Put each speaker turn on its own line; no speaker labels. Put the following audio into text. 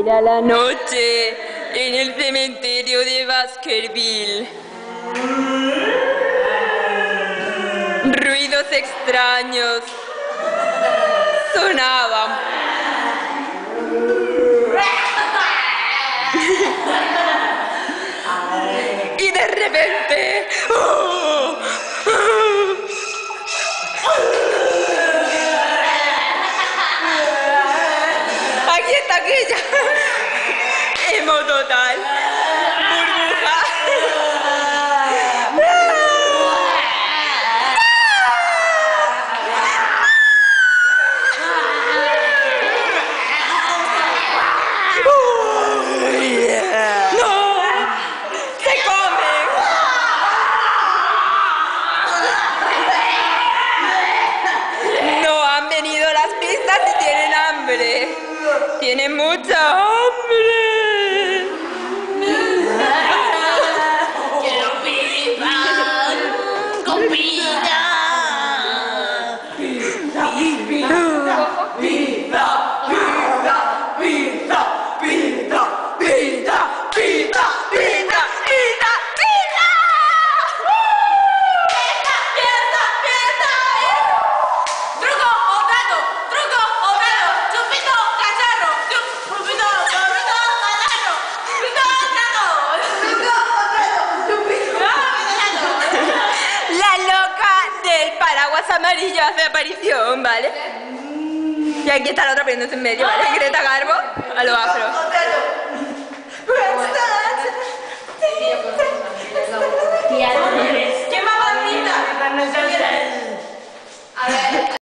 Era la noche en el cementerio de Baskerville. Ruidos extraños sonaban. Y de repente... ¡oh! Aquí está aquella. Emo total. Burbuja. ¡No! ¡Se comen! No han venido las pistas y tienen hambre. Tienen mucha hambre.
¡Quiero pizza! ¡Con piña! ¡Pizza! ¡Pizza! ¡Pizza! ¡Pizza! ¡Pizza! ¡Pizza! ¡Pizza! ¡Pizza! ¡Pizza! ¡Pizza! ¡Pizza! ¡Pieza! ¡Pieza! ¡Truco o trato! ¡Truco o trato! ¡Chupito cacharro! ¡Chupito! ¡Chupito cacharro! ¡Chupito trato! ¡Truco o trato! ¡Chupito cacharro!
La loca del paraguas amarillo hace aparición, ¿vale? Y aquí está la otra poniéndose en medio, ¿vale? Greta Garbo a lo afro.
¡Qué más bonita! A ver.